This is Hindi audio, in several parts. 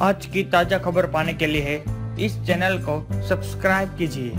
आज की ताजा खबर पाने के लिए इस चैनल को सब्सक्राइब कीजिए।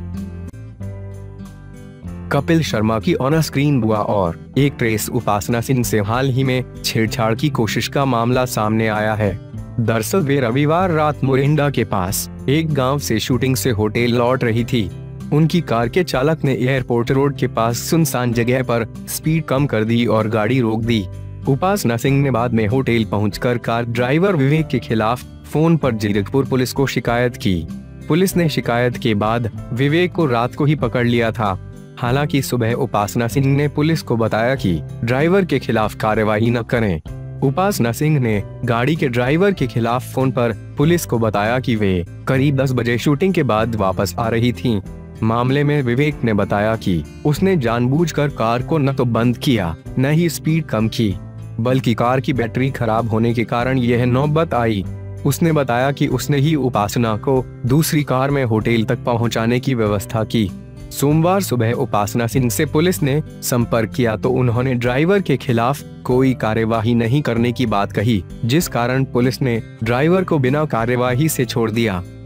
कपिल शर्मा की ऑन स्क्रीन बुआ और एक ट्रेस उपासना सिंह से हाल ही में छेड़छाड़ की कोशिश का मामला सामने आया है। दरअसल वे रविवार रात मोरिंडा के पास एक गांव से शूटिंग से होटल लौट रही थी। उनकी कार के चालक ने एयरपोर्ट रोड के पास सुनसान जगह पर स्पीड कम कर दी और गाड़ी रोक दी। उपासना सिंह ने बाद में होटल पहुंचकर कार ड्राइवर विवेक के खिलाफ फोन पर जीरकपुर पुलिस को शिकायत की। पुलिस ने शिकायत के बाद विवेक को रात को ही पकड़ लिया था। हालांकि सुबह उपासना सिंह ने पुलिस को बताया कि ड्राइवर के खिलाफ कार्रवाई न करें। उपासना सिंह ने गाड़ी के ड्राइवर के खिलाफ फोन पर पुलिस को बताया कि वे करीब 10 बजे शूटिंग के बाद वापस आ रही थीं। मामले में विवेक ने बताया कि उसने जानबूझकर कार को न तो बंद किया न ही स्पीड कम की, बल्कि कार की बैटरी खराब होने के कारण यह नौबत आई। उसने बताया कि उसने ही उपासना को दूसरी कार में होटल तक पहुंचाने की व्यवस्था की। सोमवार सुबह उपासना सिंह से पुलिस ने संपर्क किया तो उन्होंने ड्राइवर के खिलाफ कोई कार्यवाही नहीं करने की बात कही, जिस कारण पुलिस ने ड्राइवर को बिना कार्यवाही से छोड़ दिया।